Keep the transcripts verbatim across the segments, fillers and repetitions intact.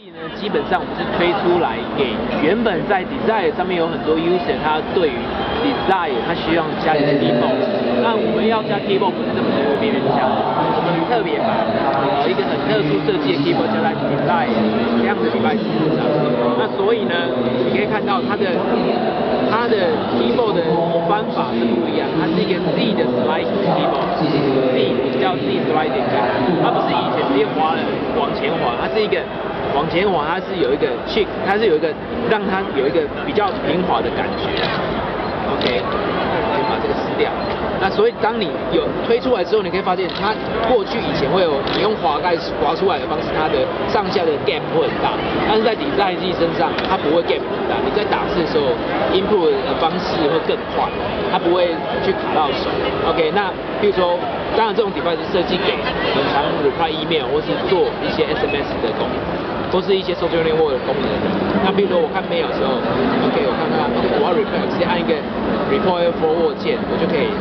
呢，基本上我们是推出来给原本在 Desire 上面有很多 user， 他对于 Desire 他需要加一个 keyboard， 那我们要加 keyboard 不是这么的边缘项，我们特别把呃一个很特殊设计的 keyboard 加在 Desire 这样的 device 上。那所以呢，你可以看到它的它的 keyboard 的方法是不一样，它是一个 Z 的 slide keyboard，Z 叫 Z sliding， 它不是以前直接滑了往前滑，它是一个。往前滑，它是有一个 chick， 它是有一个让它有一个比较平滑的感觉。OK， 先把这个撕掉。那所以当你有推出来之后，你可以发现它过去以前会有你用滑盖滑出来的方式，它的上下的 gap 会很大，但是在底赛季身上它不会 gap 很大。你在打字的时候 input 的方式会更快，它不会去卡到手。OK， 那比如说。当然，这种 device 设计给很常 reply email 或是做一些 S M S 的功能，或是一些 social network 的功能。那比如说我看 mail 的时候 ，OK， 我看看我要 reply， 我直接按一个 reply forward 键，我就可以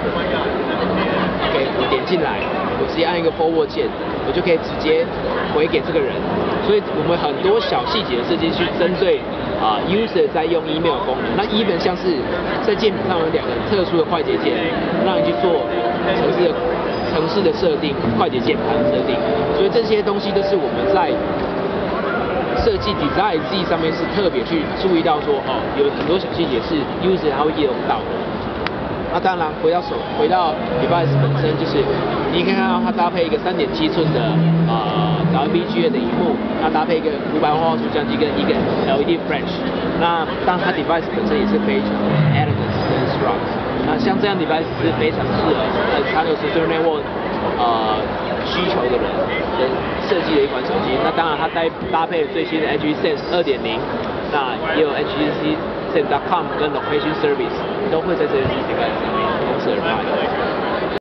，OK， 我点进来，我直接按一个 forward 键，我就可以直接回给这个人。所以我们很多小细节的设计去针对啊、呃、user 在用 email 功能。那 even 像是在键盘上有两个特殊的快捷键，让你去做。城市的城市的设定，快捷键盘设定，所以这些东西都是我们在设计 Desire Z 上面是特别去注意到说，哦，有很多小细节是 user 他会业用到的。那当然，回到手，回到 device 本身，就是你可以看到它搭配一个三点七寸的呃 L P G A 的萤幕，它搭配一个五百瓦主相机跟一个 L E D flash。那当然它 device 本身也是非常 elegant 跟 strong。那像这样 device 是非常适合呃它有 social network 呃需求的人的设计的一款手机。那当然它搭搭配最新的 H G Sense 二点零，那也有 H T C Sense dot com 跟 Location Service 都会在这些 device 上面同时而发挥。